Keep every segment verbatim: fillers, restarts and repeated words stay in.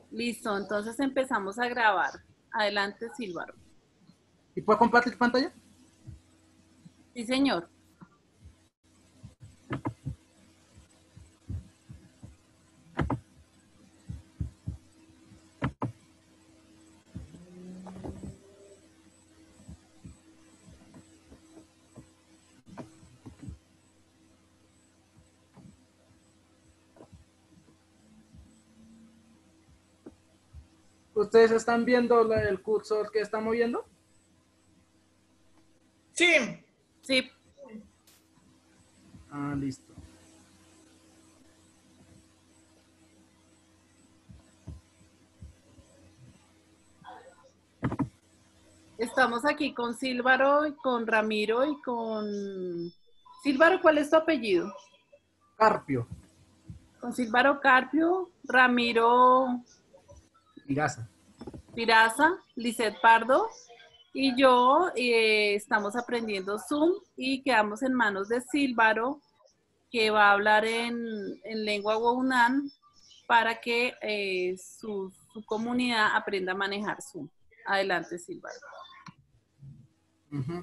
Listo, entonces empezamos a grabar. Adelante, Silvaro. ¿Y puedes compartir pantalla? Sí, señor. ¿Ustedes están viendo la- el cursor que está moviendo? Sí. Sí. Ah, listo. Estamos aquí con Silvaro, y con Ramiro y con... Silvaro, ¿cuál es tu apellido? Carpio. Con Silvaro Carpio, Ramiro Piraza. Piraza, Lisset Pardo y yo eh, estamos aprendiendo Zoom y quedamos en manos de Silvaro, que va a hablar en, en lengua Wounaan para que eh, su, su comunidad aprenda a manejar Zoom. Adelante, Silvaro. Uh-huh.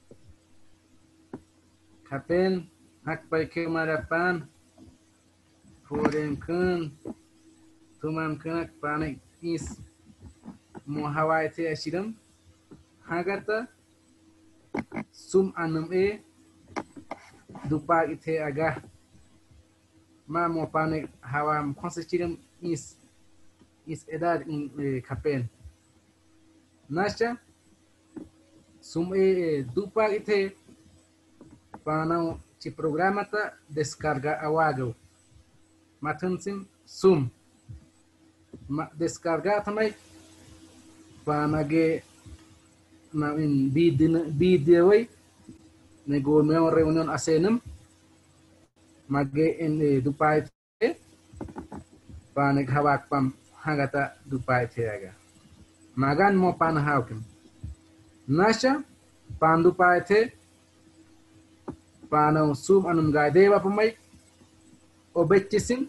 Kapen, hakpai ke marapan, foren kun, tuman kun akpanik is, mohawai te ashiram, hagata, sum anum e, dupa ite aga, ma mo panik hawam konsistiram is, is edad in eh, kapen. Nasha, sum e dupa ite, panau ci programa ta descarga awago. Matunsim sum. Ma descarga tamai panage na in bid bideway nego meu reunion asenum mage in eh, dupai te panag hawak pam hagata dupai te aga. Magan mo pan hawkim. Nasha pan dupai te panau sum anum gadewa pamai obetchisim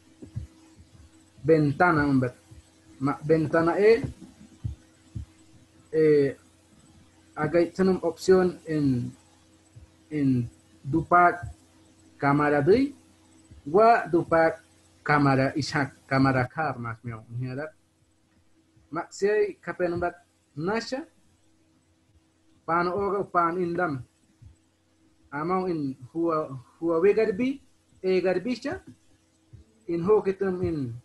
ventana umbet. Ma ventana e eh, agay tanum option in in dupa kamera dui wa dupa kamera ishak kamera kar mas meo hiadat mak sei kapen bat nasha pan oga pan indam among in huwa huwa wegarbi e garbisha in hoketum in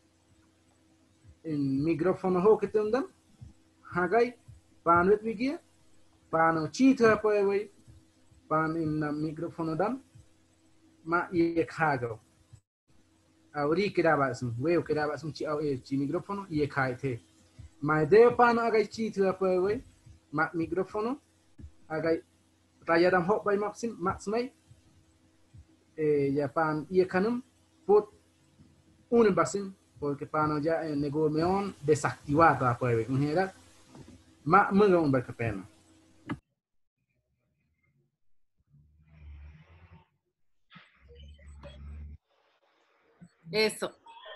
in microphone hoketum dam hagai pan wet wigia pan chita poe pan in na microphone dam ma ye kago awri kiraba sum weo kiraba sum chi aw e chi microphone ye kai the ma de pan agai chi tu poe we ma microphone agai rayadam hok bay maxim maxmai e ya pan ye kanum pot un basim porque pan ya en nego meon desactivado poe we unhera ma munga un barkapena. Eso.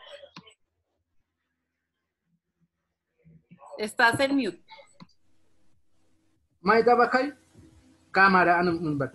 Estás en mute. Mai dabakai kamera anum unbat.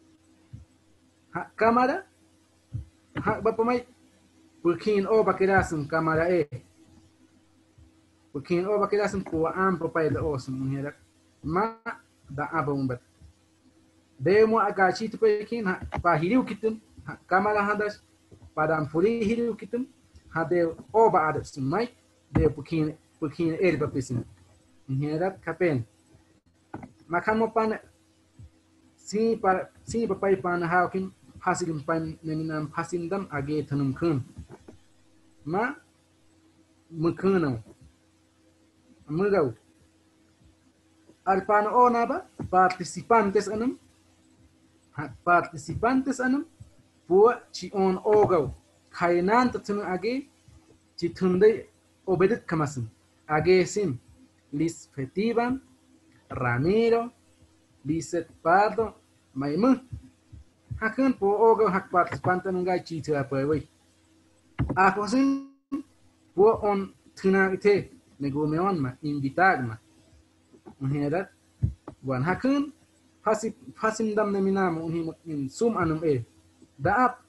Ha kamera ha bapamai pulkin o bakirasum kamera e pulkin o bakirasum ko am papai da osum unhera ma da abon bat demo agachi tu pekin ha pa hiriu kitum ha kamera hadas padam furi hiriu kitum ha de o ba adat sumai de pulkin pulkin e bapisin unhera kapen makamo pan si pa si papai pan hawkin hasilum pan neminam hasindam age tanum kun ma mukunam mugau arpan onaba participantes anum participantes anum po chi on ogau kainan tatun age chi tunde obedet kamasin age sim lis fetivan Ramiro Lisset Pardo maimu hakun po ogau hak participantes nungai chi tu apa we akosin po on tuna ite nego meon ma invitar ma unherat wan hakun pasi pasim dam ne minam unhi in sum anum e daap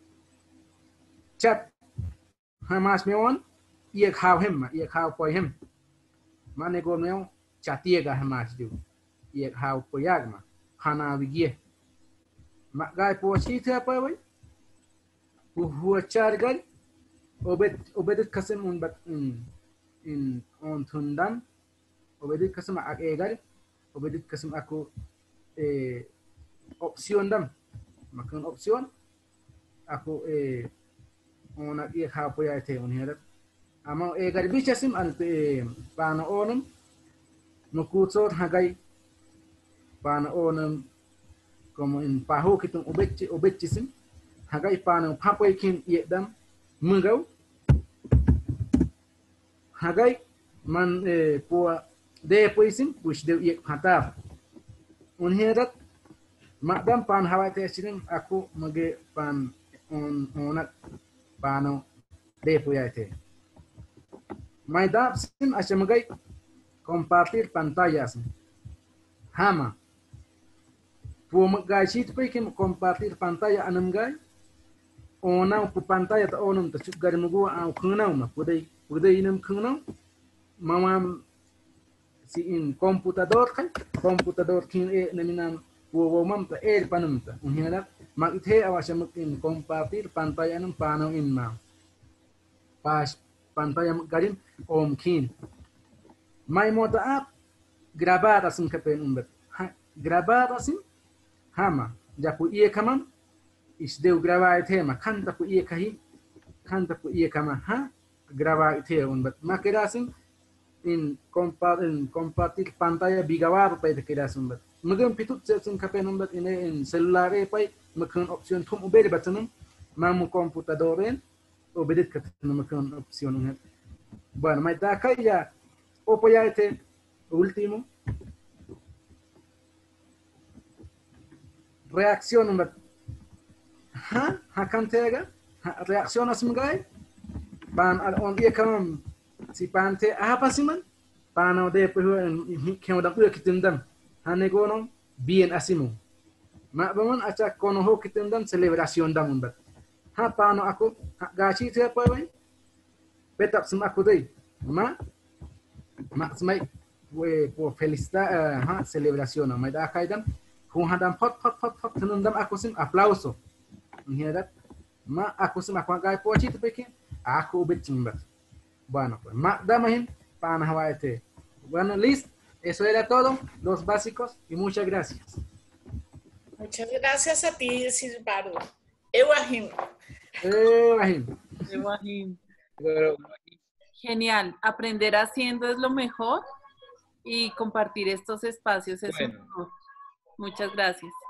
chat hamas meon ia khaw hem ma ia khaw poi hem ma nego meon chatie ga hamas ju ia khaw poyag ma khana wigie ma gai po chi thia pa wai hu hu char gal obed obedit kasem un bat in in on thundan obedit kasem ak egal obedit kasem aku eh option dam makan option aku eh ona ia kha po ya the un hera ama egal bichasim an pe pana onum no kutsot hagai pana onum como in paho kitung obetchi obetchisim hagai pana papoy kin yedam mugau hagai man eh, po de poisim push de yek pataf un herat madam pan hawai te sirim aku mage pan on onak pano de poyate mai dap sim asemagai compartir pantallas hama po magai sit pe kim compartir pantalla anam gai ona pu pantalla ta onum ta chuk gar mugo au khunau ma pudai pudai inam khunau mamam si in computador kan computador kin e naminam po wo mam ta er panum ta unhela mag ithe awasya mak in compartir pantalla anam pano in ma pas pantalla garim om kin mai mota app grabar asim kapen umbat grabar asim hama japu iye kamam isdeu grava itema kanta pu iye kahi kanta pu iye kama ha grava ite un bat makerasin in compar in compartir pantalla bigawar pa ite kerasin bat magam pitut setsun kapen un bat ine in celular e pai makon option thum ubere batanum mamu computadoren obedit katun makon option un bueno mai da kaya opoya ite último reacción un bat ha ha kantega reacción asmgai pan al on dia kam si pante apa siman pano de pu kemo dam u kitindam ha negono bien asimu ma bamon acha kono ho kitindam celebración dam bat ha pano aku gachi te pa bai betap sim aku dei ma ma smai we po felicita ha celebración ma da kaidam hu hadam pot pot pot pot tunundam aku sim aplauso Ngerat ma aku sim aku gai po chi te peke aku betimbat bueno pues ma damahin pana hawaite bueno listo eso era todo los básicos y muchas gracias. Muchas gracias a ti, Silvaro. Euahim. Euahim. Euahim. Genial. Aprender haciendo es lo mejor y compartir estos espacios es bueno. un mejor. Muchas gracias.